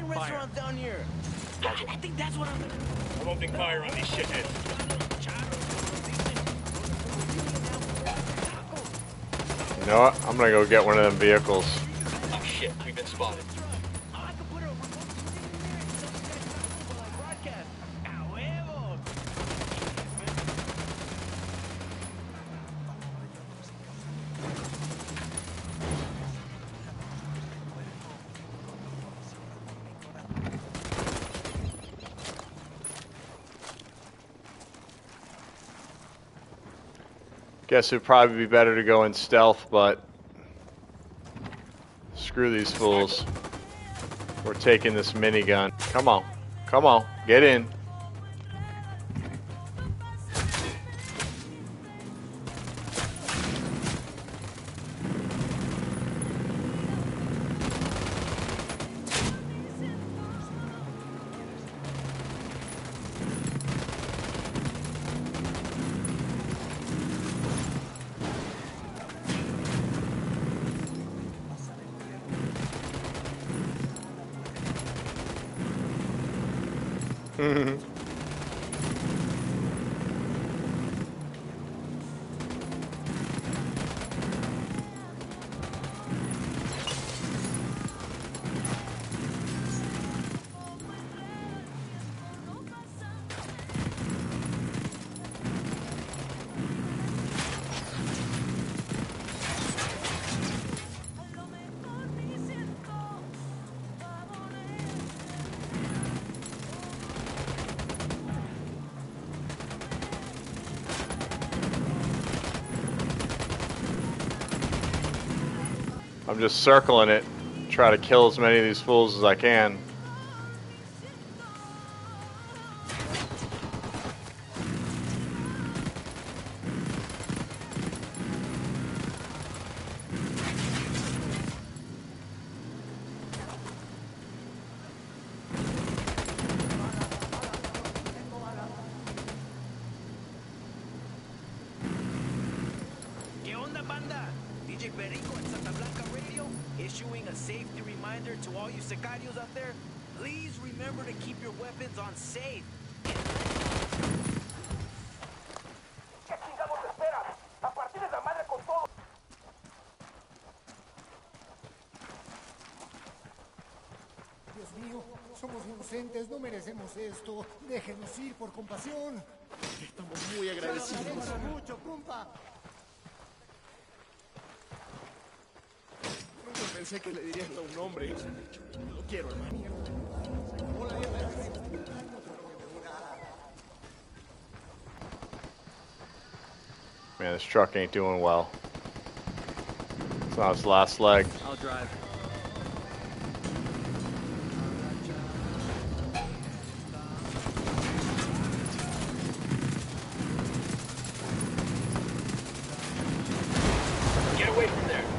restaurants down here. Gotcha. I think that's what I'm gonna do. I'm opening fire on these shitheads. You know what? I'm gonna go get one of them vehicles. Oh shit, we've been spotted. Guess it'd probably be better to go in stealth, but screw these fools. We're taking this minigun. Come on. Come on. Get in. I'm just circling it, try to kill as many of these fools as I can. Issuing a safety reminder to all you sicarios out there, please remember to keep your weapons on safe. Dios mío, somos inocentes, no merecemos esto. Déjenos ir por compasión. Estamos muy agradecidos. Mucho, compa. Nunca pensé que le diría esto a un hombre. Lo quiero, hermano. Man, this truck ain't doing well. It's on its last leg. I'll drive. Get away from there.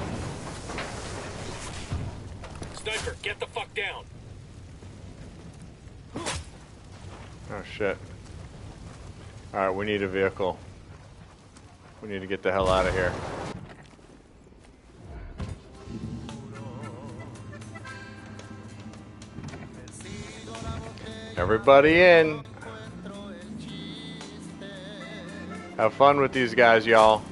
Sniper, get the fuck down. Oh shit. Alright, we need a vehicle. We need to get the hell out of here. Everybody in. Have fun with these guys, y'all.